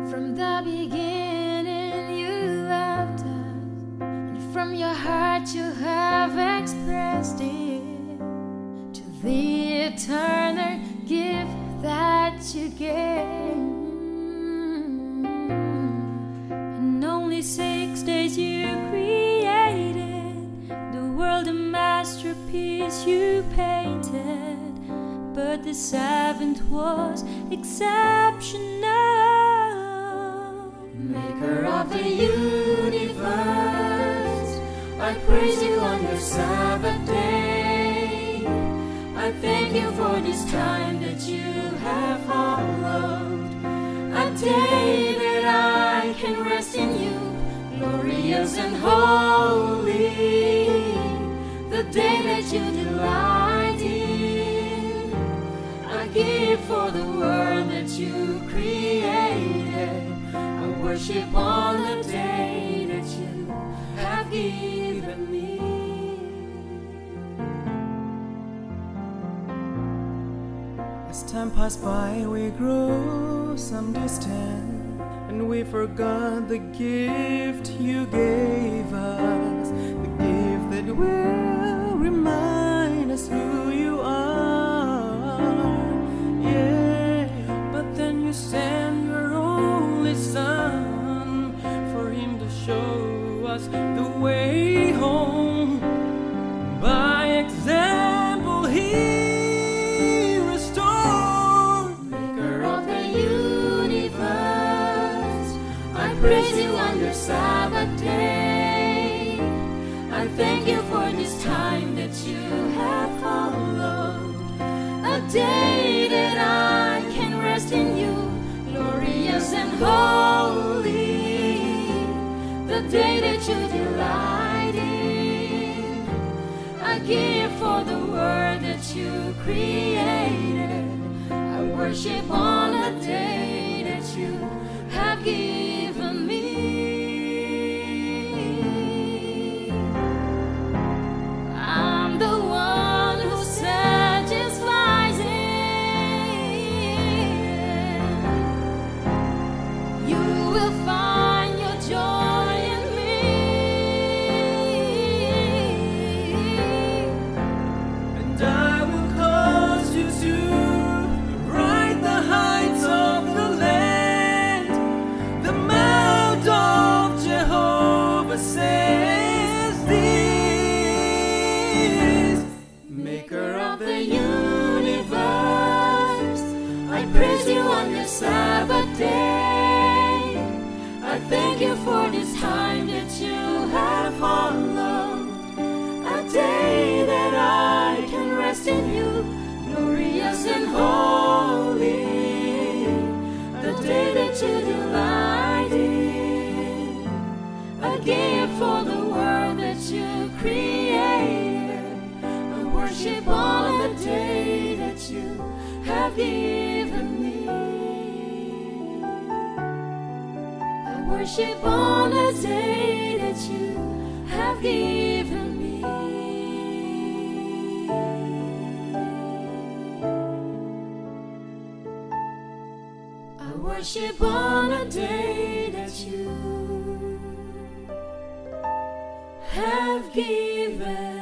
From the beginning you loved us, and from your heart you have expressed it to the eternal gift that you gave. In only 6 days you created the world, a masterpiece you painted, but the seventh was exceptional. Maker of the universe, I praise you on your Sabbath day. I thank you for this time that you have hallowed, a day that I can rest in you, glorious and holy, the day that you delight in. I give for the world that you created, I worship on the day that you have given me. As time passed by, we grew some distant, and we forgot the gift you gave us, the gift that will remind us who you are. Yeah, but then you sent your only Son for him to show us the way home. By example, he restored. Maker of the universe, I praise you on your Sabbath day. I thank you for this time that you have hallowed, a day that I can rest in you, glorious and holy, the day that you delight in. I give for the world that you created, I worship on the day that you have given me. I'm the one who satisfies it. You will find your joy in me, And I will cause you to ride the heights of the land. The mouth of Jehovah says this. Maker of the universe, I praise you on your Sabbath day. I thank you for this time that you have hallowed, a day that I can rest in you, glorious and holy, the day that you delight in. I give for the world that you created, I worship on the day that you have given me. I worship on the day that you have given me. I worship on the day that you have given